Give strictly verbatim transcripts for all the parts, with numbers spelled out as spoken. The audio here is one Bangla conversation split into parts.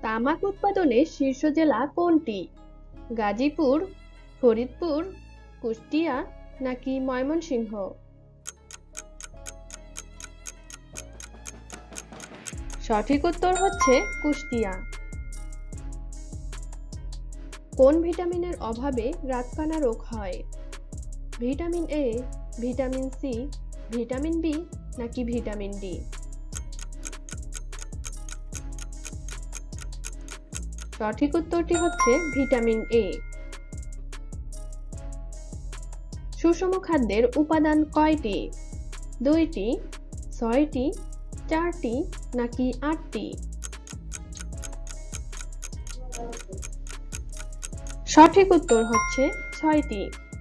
তামাক উৎপাদনে শীর্ষ জেলা কোনটি? গাজীপুর, ফরিদপুর, কুষ্টিয়া নাকি ময়মনসিংহ? সঠিক উত্তর হচ্ছে কুষ্টিয়া। কোন ভিটামিনের অভাবে রাতকানা রোগ হয়? Vitamin A, vitamin C, vitamin B নাকি ভিটামিন ডি? সঠিক উত্তরটি হচ্ছে ভিটামিন এ। সুষম খাদ্যের উপাদান কয়টি? দুইটি, ছয়টি, চারটি নাকি আটটি? সঠিক উত্তর হচ্ছে ছয়টি।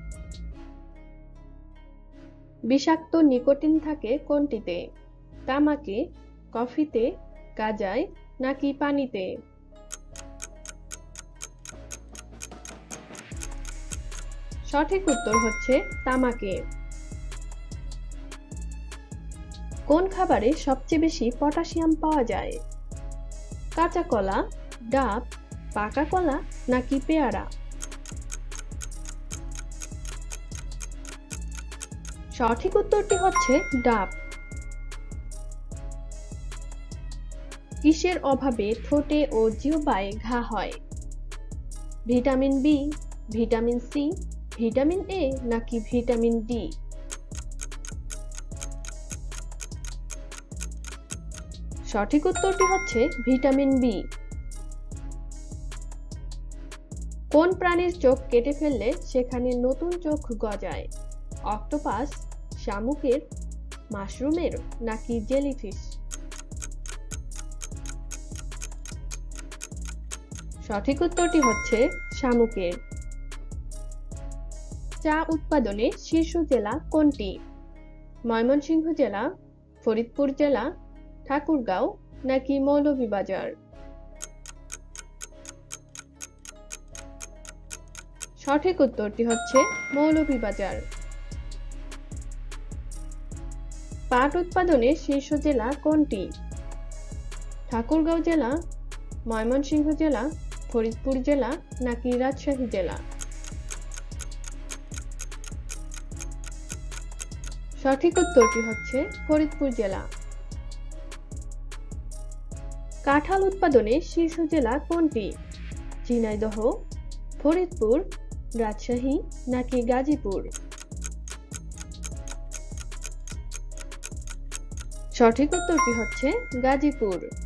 বিষাক্ত নিকোটিন থাকে কোনটিতে? তামাকে, কফিতে, গাঁজায় নাকি পানিতে? সঠিক উত্তর হচ্ছে তামাকে। কোন খাবারে সবচেয়ে বেশি পটাশিয়াম পাওয়া যায়? কাঁচা কলা, ডাব, পাকা কলা নাকি পেয়ারা? সঠিক উত্তরটি হচ্ছে ডাব। কিসের অভাবে ঠোঁটে ও জিহ্বায় ঘা হয়? Vitamin B, vitamin C, vitamin A নাকি ভিটামিন ডি? সঠিক উত্তরটি হচ্ছে ভিটামিন বি। কোন প্রাণীর চোখ কেটে ফেললে সেখানে নতুন চোখ গজায়? অক্টোপাস, শামুকের, মাশরুমের নাকি জেলিফিশ? সঠিক উত্তরটি হচ্ছে শামুকের। চা উৎপাদনে শীর্ষ জেলা কোনটি? ময়মনসিংহ জেলা, ফরিদপুর জেলা, ঠাকুরগাঁও নাকি মৌলভীবাজার? সঠিক উত্তরটি হচ্ছে মৌলভীবাজার। পাট উৎপাদনে শীর্ষ জেলা কোনটি? ঠাকুরগাঁও জেলা, ময়মনসিংহ জেলা, ফরিদপুর জেলা নাকি রাজশাহী জেলা? সঠিক উত্তরটি হচ্ছে ফরিদপুর জেলা। কাঁঠাল উৎপাদনে শীর্ষ জেলা কোনটি? ঝিনাইদহ, ফরিদপুর, রাজশাহী নাকি গাজীপুর? সঠিক উত্তরটি হচ্ছে গাজীপুর।